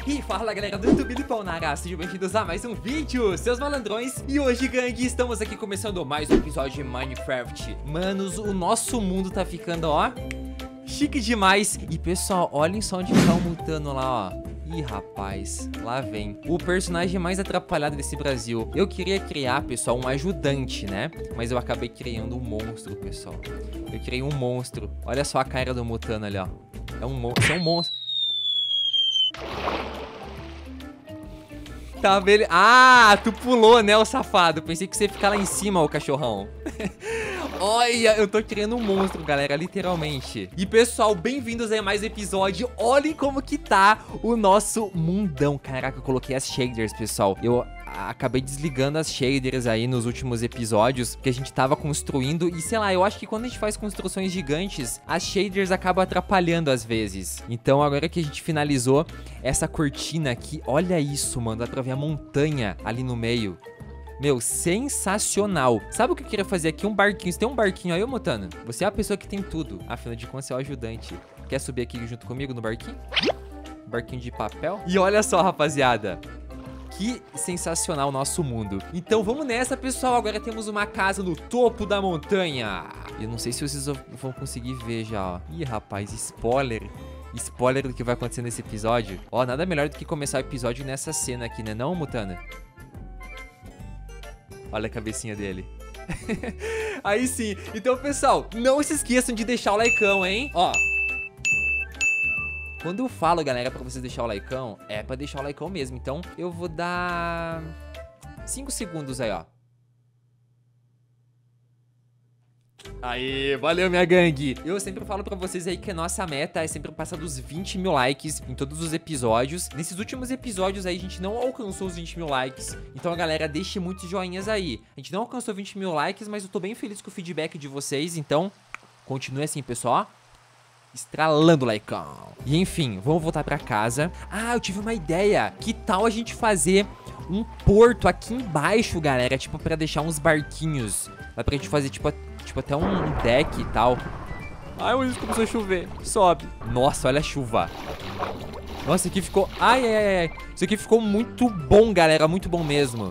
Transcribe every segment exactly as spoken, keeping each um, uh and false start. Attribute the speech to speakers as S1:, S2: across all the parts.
S1: E fala galera do YouTube do Paunara, sejam bem-vindos a mais um vídeo, seus malandrões. E hoje, gangue, estamos aqui começando mais um episódio de Minecraft. Manos, o nosso mundo tá ficando, ó, chique demais. E pessoal, olhem só onde tá o Mutano lá, ó. Ih, rapaz, lá vem o personagem mais atrapalhado desse Brasil. Eu queria criar, pessoal, um ajudante, né? Mas eu acabei criando um monstro, pessoal. Eu criei um monstro. Olha só a cara do Mutano ali, ó. É um monstro, é um monstro. Tá, beleza. Ah, tu pulou, né, ô safado. Pensei que você ia ficar lá em cima, ô cachorrão. Olha, eu tô criando um monstro, galera, literalmente. E, pessoal, bem-vindos a mais um episódio. Olhem como que tá o nosso mundão. Caraca, eu coloquei as shaders, pessoal. Eu acabei desligando as shaders aí nos últimos episódios que a gente tava construindo. E, sei lá, eu acho que quando a gente faz construções gigantes, as shaders acabam atrapalhando às vezes. Então, agora que a gente finalizou essa cortina aqui, olha isso, mano. Dá pra ver a montanha ali no meio. Meu, sensacional. Sabe o que eu queria fazer aqui? Um barquinho. Você tem um barquinho aí, ô Mutano? Você é a pessoa que tem tudo. Afinal de contas, você é o ajudante. Quer subir aqui junto comigo no barquinho? Barquinho de papel. E olha só, rapaziada. Que sensacional o nosso mundo. Então vamos nessa, pessoal. Agora temos uma casa no topo da montanha. Eu não sei se vocês vão conseguir ver já, ó. Ih, rapaz, spoiler. Spoiler do que vai acontecer nesse episódio. Ó, nada melhor do que começar o episódio nessa cena aqui, né não, Mutano? Olha a cabecinha dele. Aí sim. Então, pessoal, não se esqueçam de deixar o likeão, hein? Ó. Quando eu falo, galera, pra vocês deixar o likeão, é pra deixar o likeão mesmo. Então, eu vou dar cinco segundos aí, ó. Aí, valeu, minha gangue. Eu sempre falo pra vocês aí que a nossa meta é sempre passar dos vinte mil likes em todos os episódios. Nesses últimos episódios aí, a gente não alcançou os vinte mil likes. Então, galera, deixe muitos joinhas aí. A gente não alcançou vinte mil likes, mas eu tô bem feliz com o feedback de vocês. Então, continue assim, pessoal. Estralando o likeão. E, enfim, vamos voltar pra casa. Ah, eu tive uma ideia. Que tal a gente fazer um porto aqui embaixo, galera? Tipo, pra deixar uns barquinhos. Dá pra gente fazer, tipo... Tipo, até um deck e tal. Ai, o Wilson começou a chover. Sobe. Nossa, olha a chuva. Nossa, isso aqui ficou... Ai, ai, ai, ai. Isso aqui ficou muito bom, galera. Muito bom mesmo.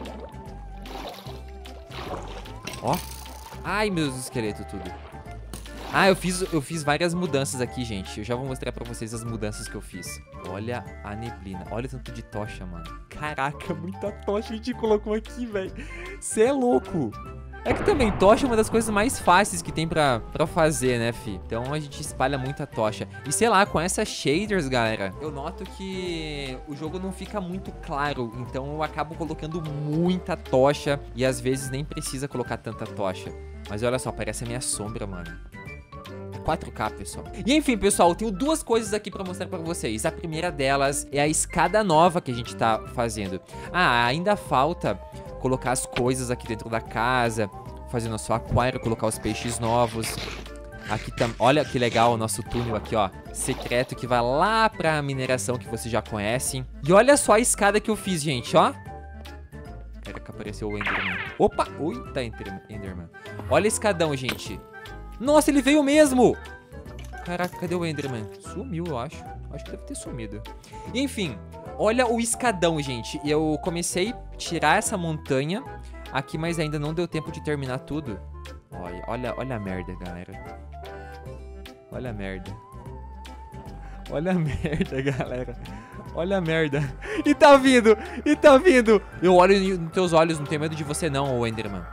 S1: Ó. Ai, meus esqueletos, tudo. Ah, eu fiz, eu fiz várias mudanças aqui, gente. Eu já vou mostrar pra vocês as mudanças que eu fiz. Olha a neblina. Olha o tanto de tocha, mano. Caraca, muita tocha que a gente colocou aqui, velho. Cê é louco. É que também, tocha é uma das coisas mais fáceis que tem pra, pra fazer, né, fi? Então a gente espalha muita tocha. E sei lá, com essas shaders, galera, eu noto que o jogo não fica muito claro. Então eu acabo colocando muita tocha e às vezes nem precisa colocar tanta tocha. Mas olha só, parece a minha sombra, mano. quatro K, pessoal. E enfim, pessoal, eu tenho duas coisas aqui pra mostrar pra vocês. A primeira delas é a escada nova que a gente tá fazendo. Ah, ainda falta colocar as coisas aqui dentro da casa, fazer nosso aquário, colocar os peixes novos. Aqui também, olha que legal o nosso túnel aqui, ó, secreto, que vai lá pra mineração que vocês já conhecem. E olha só a escada que eu fiz, gente, ó. Caraca, apareceu o Enderman. Opa, ui, tá Enderman. Olha esse escadão, gente. Nossa, ele veio mesmo. Caraca, cadê o Enderman? Sumiu, eu acho. Acho que deve ter sumido. Enfim, olha o escadão, gente. Eu comecei a tirar essa montanha aqui, mas ainda não deu tempo de terminar tudo. Olha, olha, olha a merda, galera. Olha a merda. Olha a merda, galera. Olha a merda. E tá vindo, e tá vindo. Eu olho nos teus olhos, não tenho medo de você não, ô Enderman.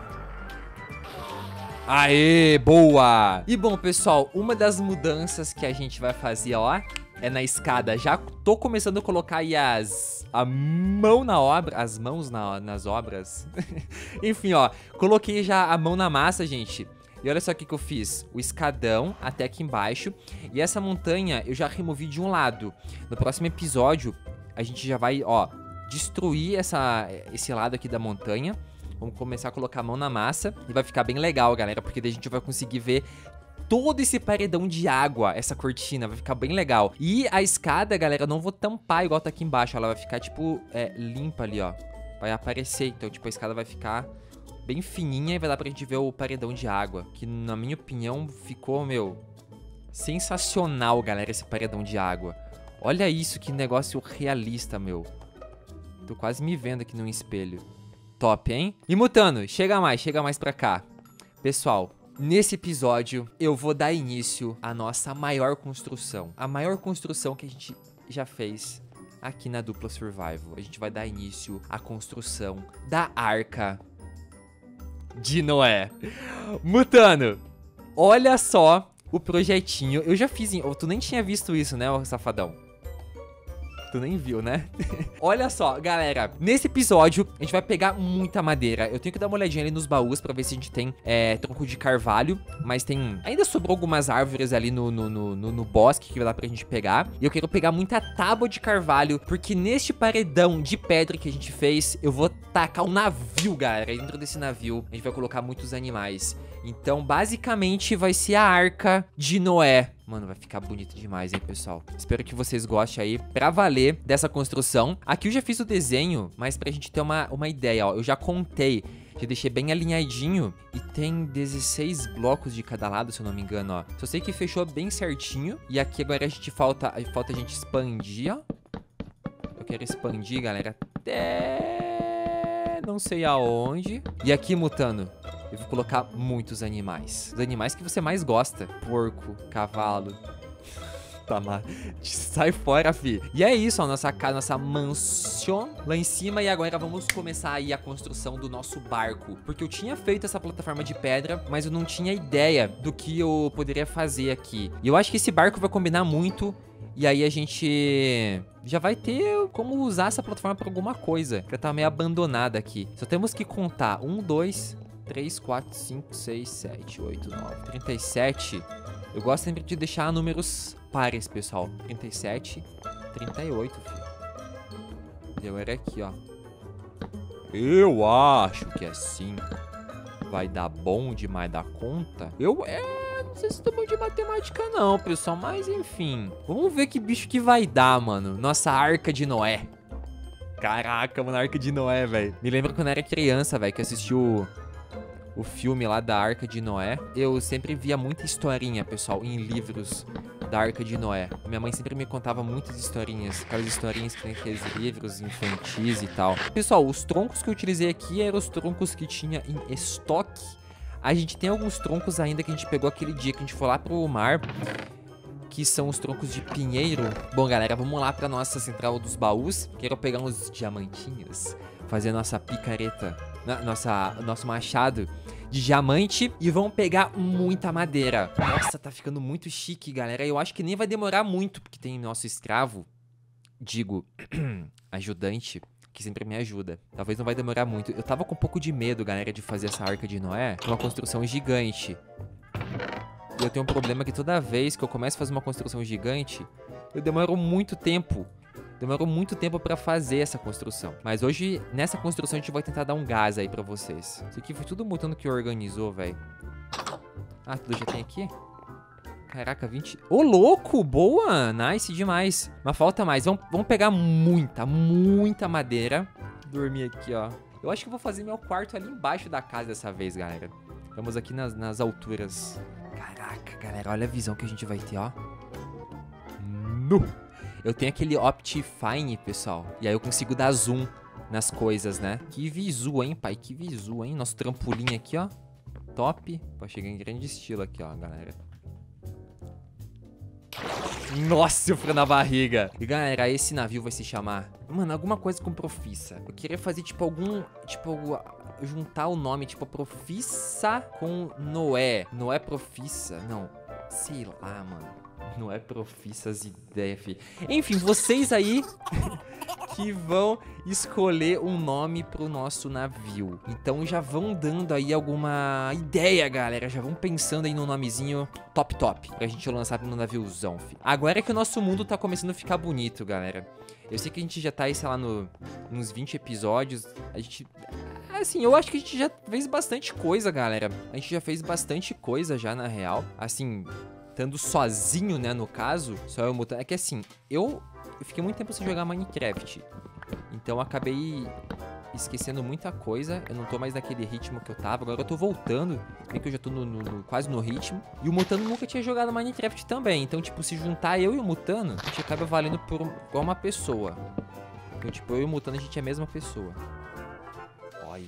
S1: Aê, boa! E bom, pessoal, uma das mudanças que a gente vai fazer, ó, é na escada. Já tô começando a colocar aí as... A mão na obra... As mãos na, nas obras. Enfim, ó, coloquei já a mão na massa, gente. E olha só o que que eu fiz. O escadão até aqui embaixo. E essa montanha eu já removi de um lado. No próximo episódio, a gente já vai, ó, destruir essa, esse lado aqui da montanha. Vamos começar a colocar a mão na massa e vai ficar bem legal, galera, porque daí a gente vai conseguir ver todo esse paredão de água, essa cortina, vai ficar bem legal. E a escada, galera, eu não vou tampar igual tá aqui embaixo, ela vai ficar, tipo, é, limpa ali, ó. Vai aparecer, então, tipo, a escada vai ficar bem fininha e vai dar pra gente ver o paredão de água, que, na minha opinião, ficou, meu, sensacional, galera, esse paredão de água. Olha isso, que negócio realista, meu. Tô quase me vendo aqui num espelho. Top, hein? E Mutano, chega mais, chega mais pra cá. Pessoal, nesse episódio eu vou dar início à nossa maior construção. A maior construção que a gente já fez aqui na Dupla Survival. A gente vai dar início à construção da Arca de Noé. Mutano, olha só o projetinho. Eu já fiz, em... tu nem tinha visto isso, né, ô safadão? Tu nem viu, né? Olha só, galera. Nesse episódio, a gente vai pegar muita madeira. Eu tenho que dar uma olhadinha ali nos baús pra ver se a gente tem é, tronco de carvalho. Mas tem... ainda sobrou algumas árvores ali no, no, no, no, no bosque que vai dar pra gente pegar. E eu quero pegar muita tábua de carvalho, porque neste paredão de pedra que a gente fez, eu vou tacar um navio, galera. E dentro desse navio, a gente vai colocar muitos animais. Então, basicamente, vai ser a Arca de Noé. Mano, vai ficar bonito demais, hein, pessoal? Espero que vocês gostem aí, pra valer, dessa construção. Aqui eu já fiz o desenho, mas pra gente ter uma, uma ideia, ó. Eu já contei, já deixei bem alinhadinho. E tem dezesseis blocos de cada lado, se eu não me engano, ó. Só sei que fechou bem certinho. E aqui agora a gente falta, falta a gente expandir, ó. Eu quero expandir, galera, até... não sei aonde. E aqui, Mutano, eu vou colocar muitos animais. Os animais que você mais gosta. Porco, cavalo. Tá mal. Sai fora, fi. E é isso, ó. Nossa casa, nossa mansão lá em cima. E agora vamos começar aí a construção do nosso barco. Porque eu tinha feito essa plataforma de pedra, mas eu não tinha ideia do que eu poderia fazer aqui. E eu acho que esse barco vai combinar muito. E aí a gente já vai ter como usar essa plataforma pra alguma coisa. Que tá meio abandonada aqui. Só temos que contar. Um, dois... três, quatro, cinco, seis, sete, oito, nove, trinta e sete. Eu gosto sempre de deixar números pares, pessoal. trinta e sete, trinta e oito, filho. E agora é aqui, ó. Eu acho que assim vai dar bom demais da conta. Eu, é, não sei se tô bom de matemática não, pessoal. Mas, enfim. Vamos ver que bicho que vai dar, mano. Nossa Arca de Noé. Caraca, mano, a Arca de Noé, velho. Me lembro quando eu era criança, velho, que assisti o... o filme lá da Arca de Noé. Eu sempre via muita historinha, pessoal, em livros da Arca de Noé. Minha mãe sempre me contava muitas historinhas, aquelas historinhas que tem aqueles livros infantis e tal. Pessoal, os troncos que eu utilizei aqui eram os troncos que tinha em estoque. A gente tem alguns troncos ainda que a gente pegou aquele dia que a gente foi lá pro mar, que são os troncos de pinheiro. Bom, galera, vamos lá pra nossa central dos baús. Quero pegar uns diamantinhos, fazer a nossa picareta, nossa, nosso machado de diamante. E vamos pegar muita madeira. Nossa, tá ficando muito chique, galera. Eu acho que nem vai demorar muito, porque tem nosso escravo, digo, ajudante, que sempre me ajuda. Talvez não vai demorar muito. Eu tava com um pouco de medo, galera, de fazer essa Arca de Noé. Uma construção gigante. E eu tenho um problema que toda vez que eu começo a fazer uma construção gigante, eu demoro muito tempo. Demorou muito tempo pra fazer essa construção. Mas hoje, nessa construção, a gente vai tentar dar um gás aí pra vocês. Isso aqui foi tudo Mutano que organizou, velho. Ah, tudo já tem aqui? Caraca, vinte... Ô, louco! Boa! Nice demais. Mas falta mais. Vamos, vamos pegar muita, muita madeira. Dormir aqui, ó. Eu acho que eu vou fazer meu quarto ali embaixo da casa dessa vez, galera. Vamos aqui nas, nas alturas. Caraca, galera. Olha a visão que a gente vai ter, ó. Nu! Eu tenho aquele Optifine, pessoal. E aí eu consigo dar zoom nas coisas, né? Que visu, hein, pai? Que visu, hein? Nosso trampolim aqui, ó. Top. Pô, cheguei em grande estilo aqui, ó, galera. Nossa, eu fui na barriga. E, galera, esse navio vai se chamar... Mano, alguma coisa com Profissa. Eu queria fazer, tipo, algum... Tipo, juntar o nome, tipo, Profissa com Noé. Noé Profissa. Não. Sei lá, mano. Não é Profissa as ideias, filho. Enfim, vocês aí que vão escolher um nome pro nosso navio. Então já vão dando aí alguma ideia, galera. Já vão pensando aí no nomezinho top top pra gente lançar no naviozão, filho. Agora é que o nosso mundo tá começando a ficar bonito, galera. Eu sei que a gente já tá aí, sei lá, no, nos vinte episódios. A gente... Assim, eu acho que a gente já fez bastante coisa, galera. A gente já fez bastante coisa já, na real. Assim... Estando sozinho, né, no caso, só eu mutando. É que assim, eu, eu fiquei muito tempo sem jogar Minecraft. Então eu acabei esquecendo muita coisa. Eu não tô mais naquele ritmo que eu tava. Agora eu tô voltando. Bem que eu já tô no, no, no, quase no ritmo. E o Mutano nunca tinha jogado Minecraft também. Então, tipo, se juntar eu e o Mutano, a gente acaba valendo por igual uma pessoa. Então, tipo, eu e o Mutano, a gente é a mesma pessoa. Olha.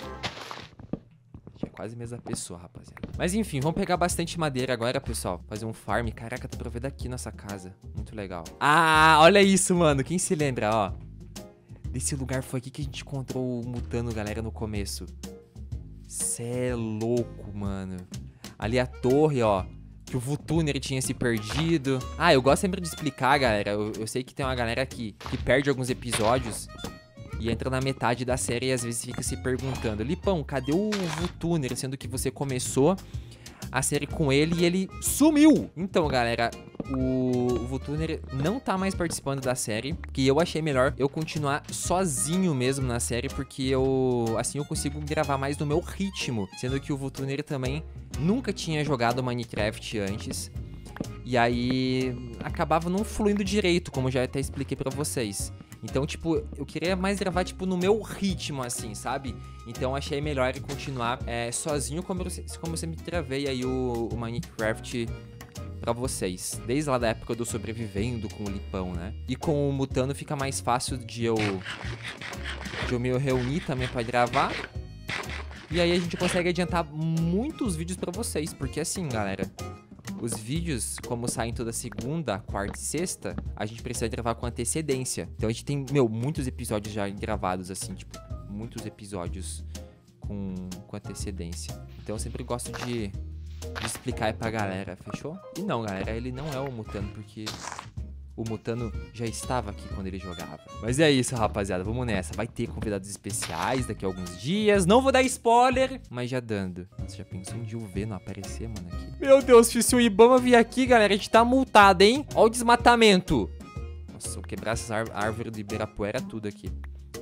S1: É quase a mesma pessoa, rapaziada. Mas enfim, vamos pegar bastante madeira agora, pessoal. Fazer um farm. Caraca, dá pra ver daqui nossa casa. Muito legal. Ah, olha isso, mano. Quem se lembra, ó. Desse lugar foi aqui que a gente encontrou o Mutano, galera, no começo. Cê é louco, mano. Ali a torre, ó. Que o Vutuner tinha se perdido. Ah, eu gosto sempre de explicar, galera. Eu, eu sei que tem uma galera que, que perde alguns episódios e entra na metade da série e às vezes fica se perguntando: Lipão, cadê o Vutuner? Sendo que você começou a série com ele e ele sumiu. Então, galera, o, o Vutuner não tá mais participando da série, que eu achei melhor eu continuar sozinho mesmo na série, porque eu assim eu consigo gravar mais no meu ritmo, sendo que o Vutuner também nunca tinha jogado Minecraft antes. E aí acabava não fluindo direito, como eu já até expliquei pra vocês. Então, tipo, eu queria mais gravar, tipo, no meu ritmo, assim, sabe? Então, achei melhor continuar é, sozinho, como eu, como eu sempre travei aí o, o Minecraft pra vocês. Desde lá da época do sobrevivendo com o Lipão, né? E com o Mutano fica mais fácil de eu, de eu me reunir também pra gravar. E aí a gente consegue adiantar muitos vídeos pra vocês, porque assim, galera... Os vídeos, como saem toda segunda, quarta e sexta, a gente precisa gravar com antecedência. Então a gente tem, meu, muitos episódios já gravados, assim, tipo, muitos episódios com, com antecedência. Então eu sempre gosto de, de explicar aí pra galera, fechou? E não, galera, ele não é o Mutano, porque o Mutano já estava aqui quando ele jogava. Mas é isso, rapaziada, vamos nessa. Vai ter convidados especiais daqui a alguns dias. Não vou dar spoiler, mas já dando. Você já pensou em de U V não aparecer, mano, aqui? Meu Deus, se o Ibama vir aqui, galera, a gente tá multado, hein? Ó o desmatamento. Nossa, eu vou quebrar essas árvores de Ibirapuera tudo aqui.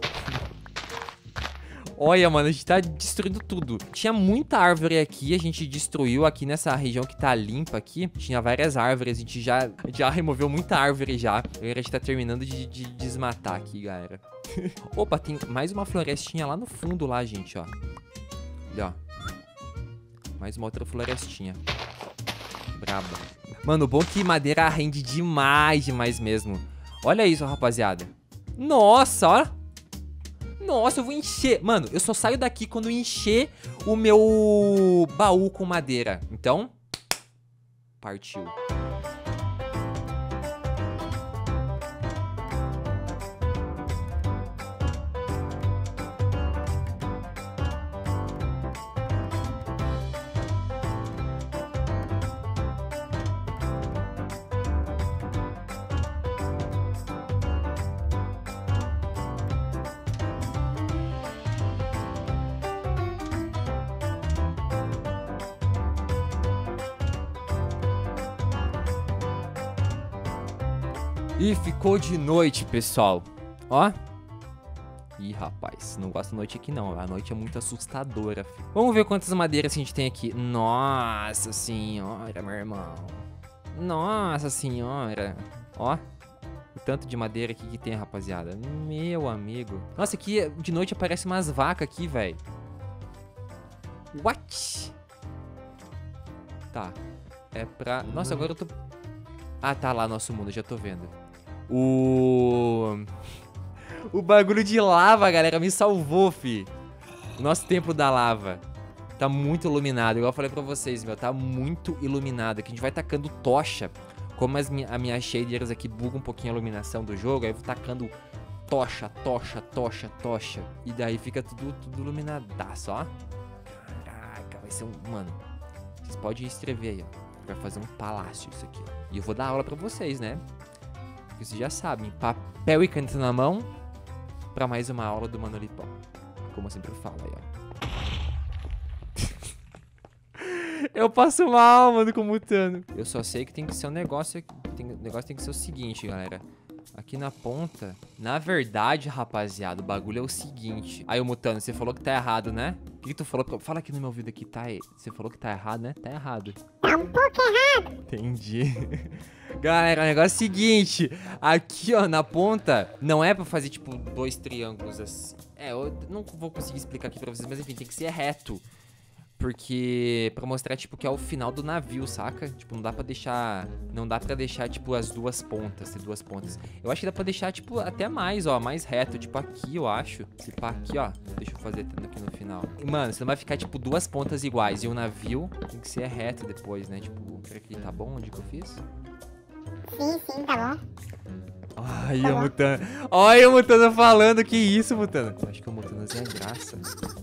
S1: Olha, mano, a gente tá destruindo tudo. Tinha muita árvore aqui, a gente destruiu aqui nessa região que tá limpa aqui. Tinha várias árvores, a gente já, a gente já removeu muita árvore já. Agora a gente tá terminando de, de desmatar aqui, galera. Opa, tem mais uma florestinha lá no fundo lá, gente, ó. Olha, ó. Mais uma outra florestinha. Braba. Mano, bom que madeira rende demais, demais mesmo. Olha isso, rapaziada. Nossa, ó. Nossa, eu vou encher. Mano, eu só saio daqui quando encher o meu baú com madeira. Então, partiu. E ficou de noite, pessoal. Ó. Ih, rapaz, não gosto da noite aqui não. A noite é muito assustadora, filho. Vamos ver quantas madeiras a gente tem aqui. Nossa senhora, meu irmão. Nossa senhora. Ó. O tanto de madeira aqui que tem, rapaziada. Meu amigo. Nossa, aqui de noite aparece umas vacas aqui, velho. What? Tá. É pra... Nossa, agora eu tô... Ah, tá lá nosso mundo, já tô vendo. O... O bagulho de lava, galera, me salvou, fi. O nosso templo da lava tá muito iluminado, igual eu falei pra vocês, meu. Tá muito iluminado. Aqui a gente vai tacando tocha. Como as minha, as minhas shaders aqui bugam um pouquinho a iluminação do jogo, aí eu vou tacando tocha, tocha, tocha, tocha. E daí fica tudo, tudo iluminadaço, ó. Caraca, vai ser um... Mano, vocês podem escrever aí, ó. Vai fazer um palácio isso aqui. E eu vou dar aula pra vocês, né? Porque vocês já sabem, papel e caneta na mão pra mais uma aula do Mano Lipão. Como eu sempre falo aí, ó. Eu passo mal, mano, com o Mutano. Eu só sei que tem que ser um negócio... Tem, o negócio tem que ser o seguinte, galera. Aqui na ponta... Na verdade, rapaziada, o bagulho é o seguinte. Aí, o Mutano, você falou que tá errado, né? O que, que tu falou? Fala aqui no meu ouvido aqui, tá? Você falou que tá errado, né? Tá errado.
S2: Tá um pouco errado.
S1: Entendi. Galera, o negócio é o seguinte. Aqui, ó, na ponta, não é pra fazer, tipo, dois triângulos assim. É, eu não vou conseguir explicar aqui pra vocês, mas enfim, tem que ser reto. Porque, pra mostrar, tipo, que é o final do navio, saca? Tipo, não dá pra deixar, não dá pra deixar, tipo, as duas pontas, ter duas pontas. Eu acho que dá pra deixar, tipo, até mais, ó, mais reto, tipo, aqui, eu acho. Se pá, aqui, ó, deixa eu fazer aqui no final. E, mano, você não vai ficar, tipo, duas pontas iguais. E o navio tem que ser reto depois, né? Tipo, será que tá bom onde que eu fiz?
S2: Sim, sim, tá bom.
S1: Ai, o Mutano. Olha o Mutano falando, que isso, Mutano? Eu acho que o Mutano é graça.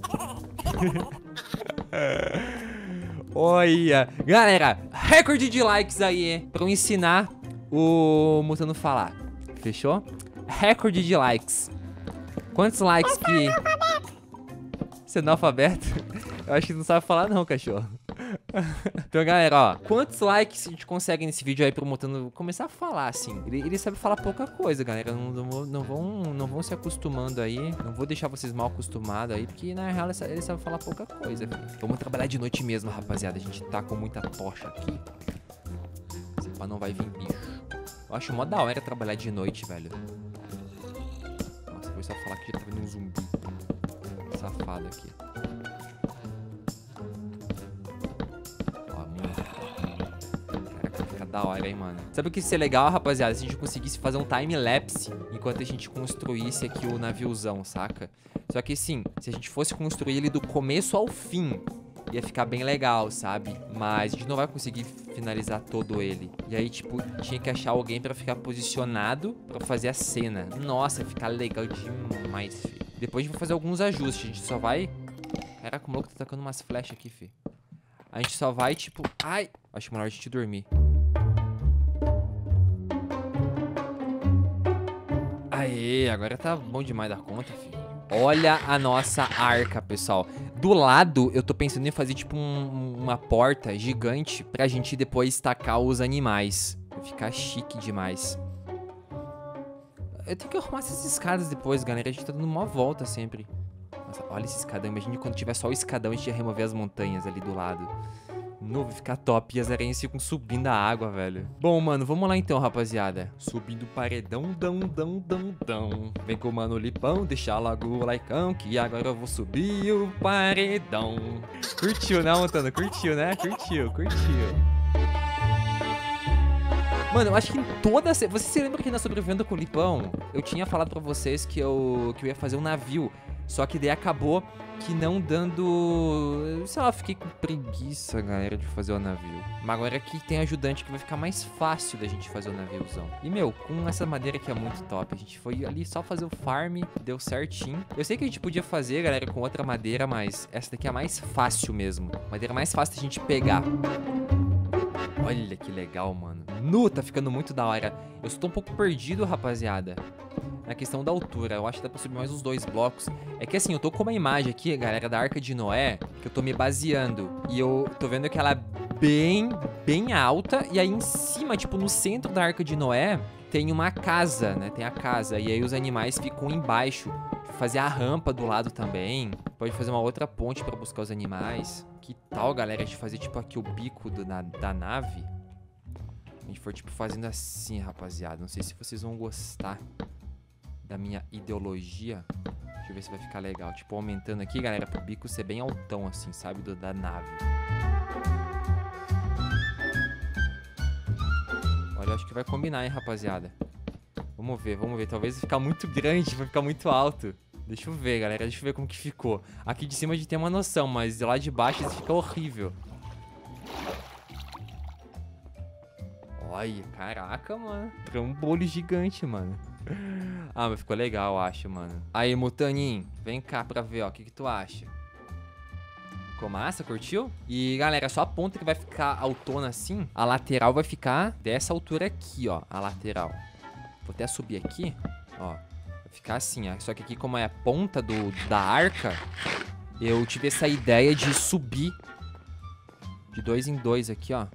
S1: Olha, galera, recorde de likes aí pra eu ensinar o Mutano falar. Fechou? Recorde de likes. Quantos likes que... Você é analfabeto? Eu acho que não sabe falar não, cachorro. Então, galera, ó, quantos likes a gente consegue nesse vídeo aí pro Mutano começar a falar, assim? Ele, ele sabe falar pouca coisa, galera. Não, não, não, vão, não vão se acostumando aí. Não vou deixar vocês mal acostumados aí, porque na real ele, ele sabe falar pouca coisa, filho. Vamos trabalhar de noite mesmo, rapaziada. A gente tá com muita tocha aqui. Esse pá não vai vir bicho. Eu acho mó da hora trabalhar de noite, velho. Nossa, foi só falar que já tá vindo um zumbi safado aqui. Da hora, hein, mano. Sabe o que ia ser legal, rapaziada? Se a gente conseguisse fazer um time-lapse enquanto a gente construísse aqui o naviozão, saca? Só que, sim, se a gente fosse construir ele do começo ao fim, ia ficar bem legal, sabe? Mas a gente não vai conseguir finalizar todo ele. E aí, tipo, tinha que achar alguém pra ficar posicionado pra fazer a cena. Nossa, ia ficar legal demais, filho. Depois a gente vai fazer alguns ajustes. A gente só vai... Caraca, o maluco tá tacando umas flechas aqui, filho. A gente só vai, tipo... Ai! Acho melhor a gente dormir. Aê, agora tá bom demais da conta, filho. Olha a nossa arca, pessoal. Do lado, eu tô pensando em fazer, tipo, um, uma porta gigante pra gente depois tacar os animais. Vai ficar chique demais. Eu tenho que arrumar essas escadas depois, galera. A gente tá dando uma volta sempre. Nossa, olha esse escadão. Imagina quando tiver só o escadão, a gente ia remover as montanhas ali do lado. Não, vai ficar top. E as aranhas ficam subindo a água, velho. Bom, mano, vamos lá então, rapaziada. Subindo o paredão, dão, dão, dão, dão. Vem com o mano Lipão, deixa a lagoa laicão, que agora eu vou subir o paredão. Curtiu, né, Montana? Curtiu, né? Curtiu, curtiu. Mano, eu acho que em toda... Você se lembra que na Sobrevivendo com o Lipão, eu tinha falado pra vocês que eu, que eu ia fazer um navio. Só que daí acabou que não dando... Sei lá, fiquei com preguiça, galera, de fazer o navio. Mas agora que tem ajudante que vai ficar mais fácil da gente fazer o naviozão. E, meu, com essa madeira que é muito top. A gente foi ali só fazer o farm, deu certinho. Eu sei que a gente podia fazer, galera, com outra madeira, mas essa daqui é a mais fácil mesmo. Madeira mais fácil da gente pegar. Olha que legal, mano. Nu, tá ficando muito da hora. Eu só tô um pouco perdido, rapaziada, na questão da altura. Eu acho que dá pra subir mais uns dois blocos. É que assim, eu tô com uma imagem aqui, galera, da Arca de Noé, que eu tô me baseando. E eu tô vendo que ela é bem, bem alta. E aí em cima, tipo, no centro da Arca de Noé, tem uma casa, né? Tem a casa. E aí os animais ficam embaixo. Fazer a rampa do lado também. Pode fazer uma outra ponte pra buscar os animais. Que tal, galera, de fazer, tipo, aqui o bico do, na, da nave? A gente for, tipo, fazendo assim, rapaziada. Não sei se vocês vão gostar da minha ideologia. Deixa eu ver se vai ficar legal. Tipo, aumentando aqui, galera, pro bico ser bem altão, assim, sabe? Do, da nave. Olha, eu acho que vai combinar, hein, rapaziada. Vamos ver, vamos ver. Talvez vai ficar muito grande, vai ficar muito alto. Deixa eu ver, galera. Deixa eu ver como que ficou. Aqui de cima a gente tem uma noção, mas de lá de baixo isso fica horrível. Olha, caraca, mano. Trambolho gigante, mano. Ah, mas ficou legal, eu acho, mano. Aí, Mutaninho, vem cá pra ver, ó. O que que tu acha? Ficou massa? Curtiu? E, galera, só a ponta que vai ficar autona assim. A lateral vai ficar dessa altura aqui, ó. A lateral. Vou até subir aqui, ó. Vai ficar assim, ó. Só que aqui, como é a ponta do, da arca, eu tive essa ideia de subir de dois em dois aqui, ó.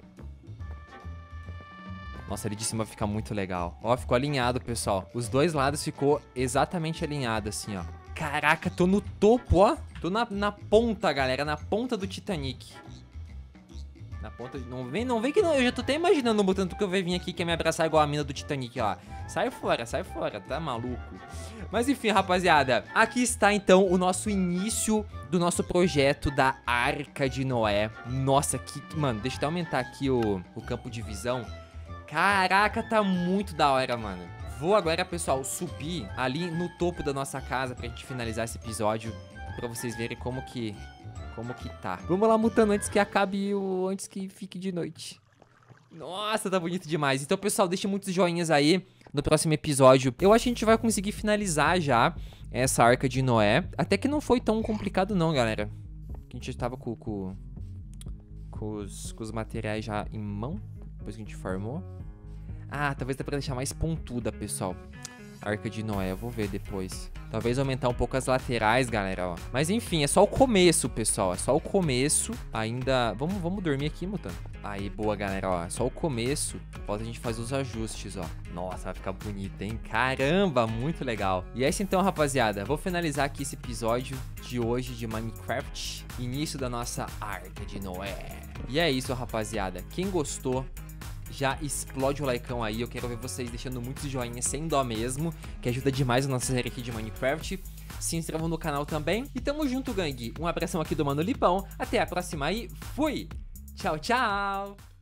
S1: Nossa, ali de cima vai ficar muito legal. Ó, ficou alinhado, pessoal. Os dois lados ficou exatamente alinhado, assim, ó. Caraca, tô no topo, ó. Tô na, na ponta, galera, na ponta do Titanic. Na ponta, não vem, não vem que não, eu já tô até imaginando o Mutanto que eu vai vir aqui, quer me abraçar igual a mina do Titanic lá. Sai fora, sai fora, tá maluco? Mas enfim, rapaziada, aqui está então o nosso início do nosso projeto da Arca de Noé. Nossa, que, mano, deixa eu até aumentar aqui o, o campo de visão. Caraca, tá muito da hora, mano. Vou agora, pessoal, subir ali no topo da nossa casa pra gente finalizar esse episódio, pra vocês verem como que... Como que tá. Vamos lá, mutando, antes que acabe o... Antes que fique de noite. Nossa, tá bonito demais. Então, pessoal, deixa muitos joinhas aí no próximo episódio. Eu acho que a gente vai conseguir finalizar já essa Arca de Noé. Até que não foi tão complicado não, galera. A gente já tava com, com, com, os, com os materiais já em mão. Depois que a gente formou. Ah, talvez dê pra deixar mais pontuda, pessoal. Arca de Noé, eu vou ver depois. Talvez aumentar um pouco as laterais, galera, ó. Mas enfim, é só o começo, pessoal. É só o começo. Ainda... Vamos, vamos dormir aqui, Mutanto. Aí, boa, galera, ó. É só o começo. Falta a gente fazer os ajustes, ó. Nossa, vai ficar bonito, hein? Caramba, muito legal. E é isso então, rapaziada. Vou finalizar aqui esse episódio de hoje de Minecraft. Início da nossa Arca de Noé. E é isso, rapaziada. Quem gostou... já explode o likeão aí, eu quero ver vocês deixando muitos joinhas sem dó mesmo, que ajuda demais a nossa série aqui de Minecraft. Se inscrevam no canal também. E tamo junto, gangue. Um abração aqui do Mano Lipão. Até a próxima e fui! Tchau, tchau!